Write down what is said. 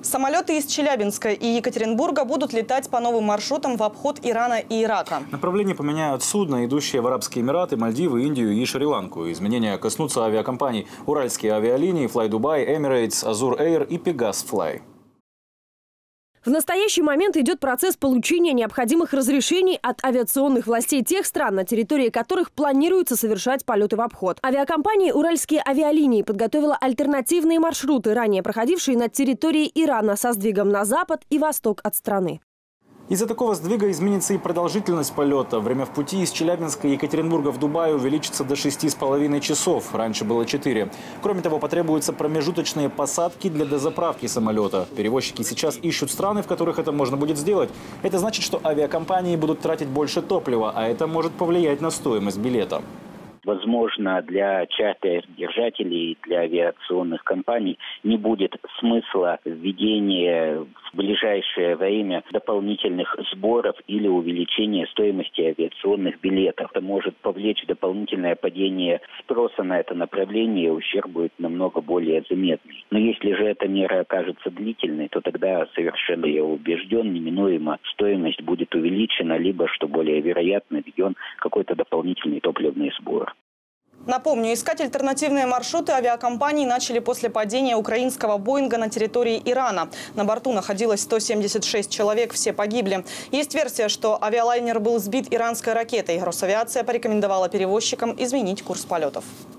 Самолеты из Челябинска и Екатеринбурга будут летать по новым маршрутам в обход Ирана и Ирака. Направление поменяют судна, идущие в Арабские Эмираты, Мальдивы, Индию и Шри-Ланку. Изменения коснутся авиакомпаний «Уральские авиалинии», «Fly Dubai», «Emirates», «Azur Air» и «Pegas Fly». В настоящий момент идет процесс получения необходимых разрешений от авиационных властей тех стран, на территории которых планируется совершать полеты в обход. Авиакомпания «Уральские авиалинии» подготовила альтернативные маршруты, ранее проходившие над территорией Ирана, со сдвигом на запад и восток от страны. Из-за такого сдвига изменится и продолжительность полета. Время в пути из Челябинска и Екатеринбурга в Дубай увеличится до 6,5 часов. Раньше было 4. Кроме того, потребуются промежуточные посадки для дозаправки самолета. Перевозчики сейчас ищут страны, в которых это можно будет сделать. Это значит, что авиакомпании будут тратить больше топлива, а это может повлиять на стоимость билета. Возможно, для чартер-держателей, для авиационных компаний не будет смысла введения в ближайшее время дополнительных сборов или увеличения стоимости авиационных билетов. Это может повлечь дополнительное падение спроса на это направление, и ущерб будет намного более заметный. Но если же эта мера окажется длительной, то тогда совершенно, я убежден, неминуемо стоимость будет увеличена, либо, что более вероятно, введен какой-то дополнительный топливный сбор. Напомню, искать альтернативные маршруты авиакомпании начали после падения украинского «Боинга» на территории Ирана. На борту находилось 176 человек, все погибли. Есть версия, что авиалайнер был сбит иранской ракетой. Росавиация порекомендовала перевозчикам изменить курс полетов.